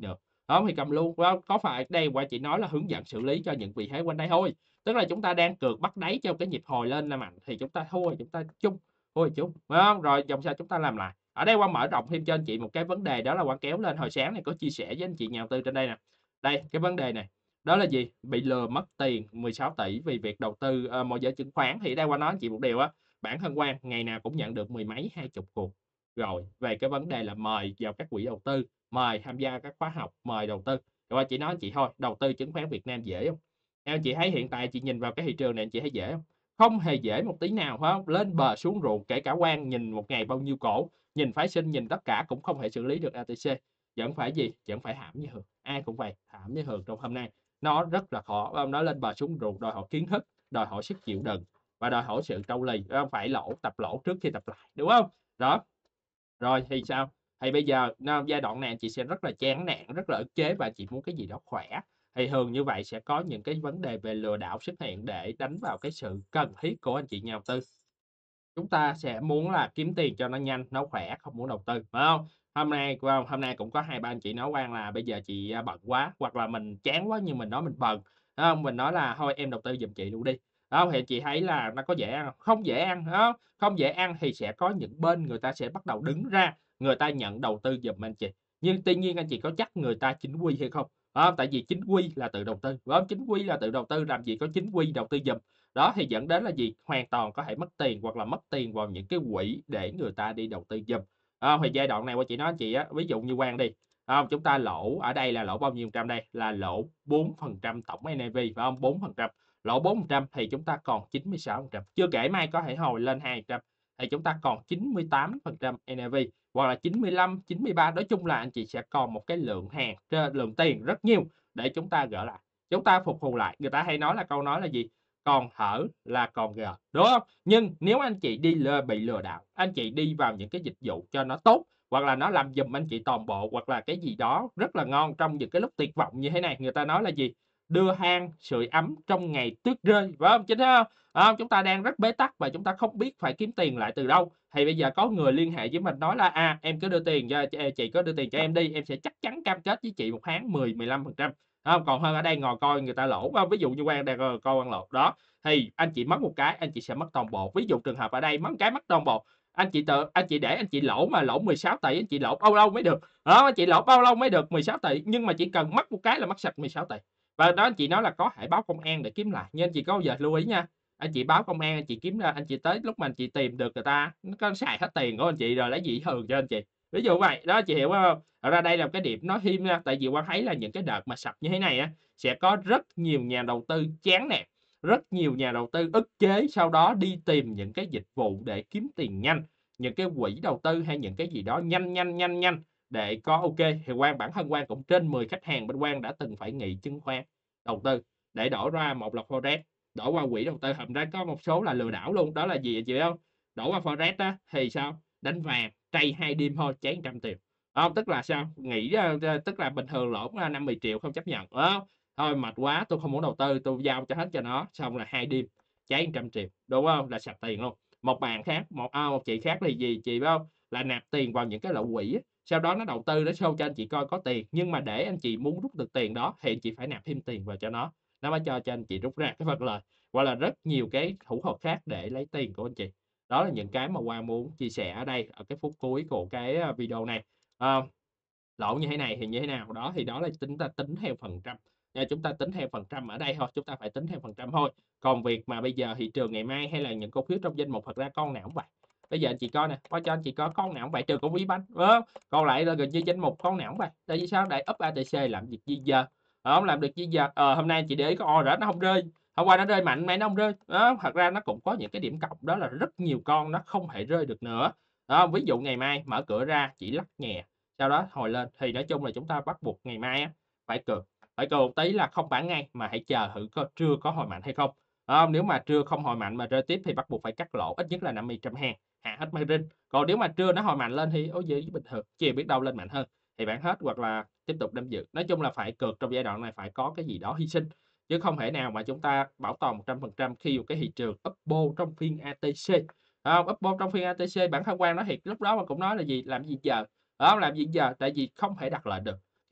A: Đó, thì cầm luôn, phải hông? Có phải đây qua chị nói là hướng dẫn xử lý cho những vị thế quanh đây thôi. Tức là chúng ta đang cược bắt đáy trong cái nhịp hồi lên là mạnh thì chúng ta thua, chúng ta chung, thua thì chung, phải hông? Rồi dòng sau chúng ta làm lại. Ở đây qua mở rộng thêm cho anh chị một cái vấn đề đó là qua kéo lên hồi sáng này có chia sẻ với anh chị nhà đầu tư trên đây nè. Đây, cái vấn đề này, đó là gì? Bị lừa mất tiền mười sáu tỷ vì việc đầu tư, ờ, môi giới chứng khoán. Thì ở đây qua nói anh chị một điều á, bản thân Quan ngày nào cũng nhận được mười mấy, hai chục cuộc rồi về cái vấn đề là mời vào các quỹ đầu tư, mời tham gia các khóa học, mời đầu tư. Rồi qua chỉ nói anh chị thôi, đầu tư chứng khoán Việt Nam dễ hông? Theo chị thấy hiện tại chị nhìn vào cái thị trường này anh chị thấy dễ hông? Không hề dễ một tí nào, phải hông? Lên bờ xuống ruộng, kể cả Quan nhìn một ngày bao nhiêu cổ, nhìn phái sinh, nhìn tất cả cũng không thể xử lý được a tê xê. Vẫn phải gì? Vẫn phải thảm như thường, ai cũng vậy, thảm như thường trong hôm nay. Nó rất là khó, phải hông? Nó lên bờ xuống ruộng đòi hỏi kiến thức, đòi hỏi sức chịu đựng và đòi hỏi sự trau lì, phải hông? Phải lỗ, tập lỗ trước khi tập lại, đúng hông? Đó. Rồi thì sao? Thì bây giờ nó giai đoạn này anh chị sẽ rất là chán nản, rất là ức chế và chị muốn cái gì đó khỏe. Thì thường như vậy sẽ có những cái vấn đề về lừa đảo xuất hiện để đánh vào cái sự cần thiết của anh chị nhà đầu tư. Chúng ta sẽ muốn là kiếm tiền cho nó nhanh, nó khỏe, không muốn đầu tư, phải hông? Hôm nay phải hông? Hôm nay cũng có hai ba anh chị nói Quan là bây giờ chị, a, bận quá, hoặc là mình chán quá nhưng mình nói mình bận, phải hông? Mình nói là "Thôi em đầu tư giùm chị luôn đi." Đó, thì chị thấy là nó có dễ ăn hông? Không dễ ăn, phải hông? Không dễ ăn thì sẽ có những bên người ta sẽ bắt đầu đứng ra, người ta nhận đầu tư giùm anh chị. Nhưng tuy nhiên anh chị có chắc người ta chính quy hay không? Phải hông? Tại vì chính quy là tự đầu tư, phải hông? Chính quy là tự đầu tư, làm gì có chính quy đầu tư giùm. Đó, thì dẫn đến là gì? Hoàn toàn có thể mất tiền hoặc là mất tiền vào những cái quỹ để người ta đi đầu tư giùm. Ờ, thì giai đoạn này qua chị nói anh chị á, ví dụ như Quan đi, phải hông? Chúng ta lỗ ở đây là lỗ bao nhiêu phần trăm đây? Là lỗ bốn phần trăm tổng en a vê, phải hông? bốn phần trăm, lỗ bốn phần trăm thì chúng ta còn chín mươi sáu phần trăm, chưa kể mai có thể hồi lên hai phần trăm thì chúng ta còn chín mươi tám phần trăm en a vê hoặc là chín mươi lăm, chín mươi ba, nói chung là anh chị sẽ còn một cái lượng hàng trên lượng tiền rất nhiều để chúng ta gỡ lại, chúng ta phục thù lại. Người ta hay nói là câu nói là gì? Còn thở là còn gờ, đúng hông? Nhưng nếu anh chị đi lơ bị lừa đảo, anh chị đi vào những cái dịch vụ cho nó tốt, hoặc là nó làm giùm anh chị toàn bộ, hoặc là cái gì đó rất là ngon trong những cái lúc tuyệt vọng như thế này, người ta nói là gì? Đưa than sưởi ấm trong ngày tuyết rơi, phải hông? Chính xác hông? Phải hông? Chúng ta đang rất bế tắc và chúng ta không biết phải kiếm tiền lại từ đâu, thì bây giờ có người liên hệ với mình nói là "À, em cứ đưa tiền cho ch chị cứ đưa tiền cho em đi, em sẽ chắc chắn cam kết với chị một tháng mười, mười lăm phần trăm." Phải hông? Còn hơn ở đây ngồi coi người ta lỗ, phải hông? Ví dụ như Quan đang, ơ, coi Quan lỗ, đó, thì anh chị mất một cái, anh chị sẽ mất toàn bộ. Ví dụ trường hợp ở đây mất cái mất toàn bộ, anh chị tự anh chị để anh chị lỗ mà lỗ mười sáu tỷ anh chị lỗ bao lâu mới được? Đó, anh chị lỗ bao lâu mới được mười sáu tỷ nhưng mà chỉ cần mất một cái là mất sạch mười sáu tỷ. Và đó anh chị nói là có thể báo công an để kiếm lại, nhưng anh chị có bao giờ lưu ý nha, anh chị báo công an, anh chị kiếm ra, anh chị tới lúc mà anh chị tìm được người ta, nó có xài hết tiền của anh chị rồi lấy gì thường cho anh chị. Ví dụ vậy, đó, chị hiểu hông? Thật ra đây là một cái điểm nói thêm nha, tại vì Quan thấy là những cái đợt mà sập như thế này á, sẽ có rất nhiều nhà đầu tư chán nản, rất nhiều nhà đầu tư ức chế, sau đó đi tìm những cái dịch vụ để kiếm tiền nhanh, những cái quỹ đầu tư hay những cái gì đó nhanh, nhanh, nhanh, nhanh để có ô kê. Thì Quan bản thân Quan cũng trên mười khách hàng bên Quan đã từng phải nghỉ chứng khoán đầu tư để đổi ra một là Forex, đổi qua quỹ đầu tư, thành ra có một số là lừa đảo luôn. Đó là gì anh chị biết hông? Đổi qua Forex á thì sao? Đánh vàng, trade hai đêm thôi cháy một trăm triệu. Phải hông? Tức là sao? Nghĩ, ơ, ơ, tức là bình thường lỗ năm mười triệu không chấp nhận, phải hông? Thôi mệt quá, tôi không muốn đầu tư, tôi giao cho hết cho nó, xong là hai đêm cháy một trăm triệu, đúng hông? Là sạch tiền luôn. Một bạn khác, một, a, một chị khác là gì, chị biết hông? Là nạp tiền vào những cái loại quỹ á, sau đó nó đầu tư nó show cho anh chị coi có tiền, nhưng mà để anh chị muốn rút được tiền đó thì anh chị phải nạp thêm tiền vào cho nó, nó mới cho cho anh chị rút ra cái phần lời, hoặc là rất nhiều cái thủ thuật khác để lấy tiền của anh chị. Đó là những cái mà Quan muốn chia sẻ ở đây, ở cái phút cuối của cái, a, video này. Ờ, lỗ như thế này thì như thế nào? Đó, thì đó là chúng ta tính theo phần trăm, à, chúng ta tính theo phần trăm ở đây thôi, chúng ta phải tính theo phần trăm thôi. Còn việc mà bây giờ thị trường ngày mai hay là những cổ phiếu trong danh mục thật ra con nào cũng vậy. Bây giờ anh chị coi nè, coi cho anh chị coi con nào cũng vậy trừ con Vbanh, phải hông? Còn lại là gần như danh mục con nào cũng vậy. Tại vì sao? Để up a tê xê làm việc gì giờ? Hổng làm được gì giờ? Ờ, hôm nay anh chị để ý có order nó hông rơi, hôm qua nó rơi mạnh, nay nó hông rơi. Đó, thật ra nó cũng có những cái điểm cộng đó là rất nhiều con nó không thể rơi được nữa. Đó, ví dụ ngày mai mở cửa ra chỉ lắc nhẹ, sau đó hồi lên thì nói chung là chúng ta bắt buộc ngày mai á phải cược, phải cược một tí là không bán ngay mà hãy chờ thử có trưa có hồi mạnh hay không. Phải hông? Nếu mà trưa không hồi mạnh mà rơi tiếp thì bắt buộc phải cắt lỗ ít nhất là năm mươi trăm hang, hạ hết margin. Còn nếu mà trưa nó hồi mạnh lên thì ối giời, bình thường, chiều biết đâu lên mạnh hơn thì bán hết hoặc là tiếp tục nắm giữ. Nói chung là phải cược trong giai đoạn này phải có cái gì đó hy sinh, chứ không thể nào mà chúng ta bảo toàn một trăm phần trăm khi mà cái thị trường Upbo trong phiên a tê xê, phải hông? Upbo trong phiên a tê xê bản thân Quan nói thiệt lúc đó mà cũng nói là gì, làm gì giờ? Đó, làm gì giờ? Tại vì không thể đặt lệnh được.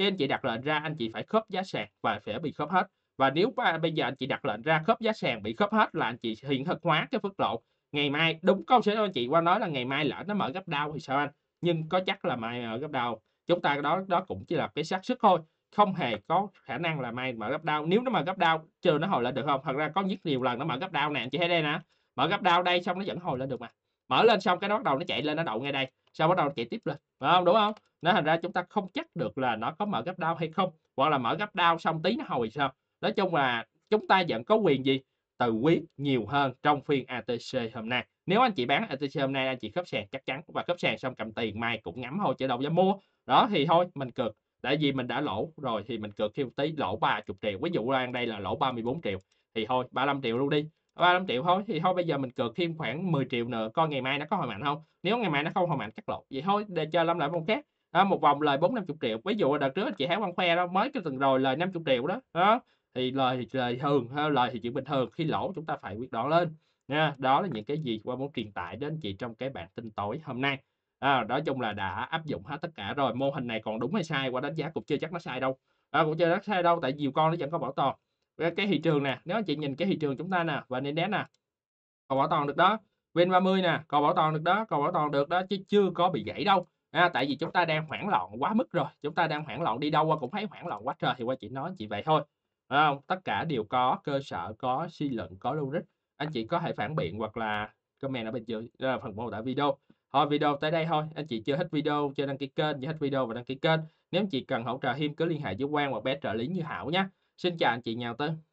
A: Khi anh chị đặt lệnh ra anh chị phải khớp giá sàn và phải bị khớp hết. Và nếu ba bây giờ anh chị đặt lệnh ra khớp giá sàn bị khớp hết là anh chị hiện thực hóa cái phức lộ. Ngày mai đúng câu sẽ anh chị qua nói là ngày mai lỡ nó mở gap down thì sao anh? Nhưng có chắc là mai mở gap down. Chúng ta đó đó cũng chỉ là cái xác suất thôi, không hề có khả năng là mai mở gap down. Nếu nó mở gap down, chờ nó hồi lên được không? Thật ra có rất nhiều lần nó mở gap down nè, anh chị thấy đây nè. Mở gap down đây xong nó vẫn hồi lên được mà. Mở lên xong cái nó bắt đầu nó chạy lên nó đậu ngay đây, sau bắt đầu nó chạy tiếp lên, phải không? Đúng không? Nên thành ra chúng ta không chắc được là nó có mở gap down hay không, hoặc là mở gap down xong tí nó hồi sao. Nói chung là chúng ta vẫn có quyền gì? Tự quyết nhiều hơn trong phiên a tê xê hôm nay. Nếu anh chị bán a tê xê hôm nay anh chị khớp sàn chắc chắn và khớp sàn xong cầm tiền mai cũng ngắm thôi chứ đâu dám mua. Đó thì thôi mình cược, tại vì mình đã lỗ rồi thì mình cược thêm tí lỗ ba mươi triệu. Ví dụ đang đây là lỗ ba mươi bốn triệu thì thôi ba mươi lăm triệu luôn đi. ba mươi lăm triệu thôi thì thôi bây giờ mình cược thêm khoảng mười triệu nữa coi ngày mai nó có hồi mạnh không. Nếu ngày mai nó không hồi mạnh cắt lỗ. Vậy thôi để cho Lâm lại vòng khác. Đó, một vòng lời bốn năm mươi triệu. Ví dụ đợt trước anh chị Háo Quang khoe đó mới cái tuần rồi lời năm mươi triệu đó. Đó. Thì lời thì lời thường, lời thì chuyện bình thường, khi lỗ chúng ta phải quyết đoán lên nha. Đó là những cái gì qua muốn truyền tải đến chị trong cái bản tin tối hôm nay. À, nói chung là đã áp dụng hết tất cả rồi. Mô hình này còn đúng hay sai qua đánh giá cũng chưa chắc nó sai đâu. À, cũng chưa chắc sai đâu tại nhiều con nó vẫn có bảo toàn. Cái thị trường nè, nếu anh chị nhìn cái thị trường chúng ta nè và index nè, còn bảo toàn được đó. vê en ba mươi nè, còn bảo toàn được đó, còn bảo toàn được đó chứ chưa có bị gãy đâu. À, tại vì chúng ta đang hoảng loạn quá mức rồi, chúng ta đang hoảng loạn đi đâu qua cũng thấy hoảng loạn quá trời thì qua chị nói anh chị vậy thôi. Phải không? Tất cả đều có cơ sở, có suy luận, có logic. Anh chị có thể phản biện hoặc là comment ở bên dưới là phần mô tả video. Thôi video tới đây thôi, anh chị chưa hết video chưa đăng ký kênh, chưa hết video và đăng ký kênh. Nếu anh chị cần hỗ trợ thêm cứ liên hệ với Quang hoặc bé trợ lý như Hảo nhé. Xin chào anh chị nhà đầu tư.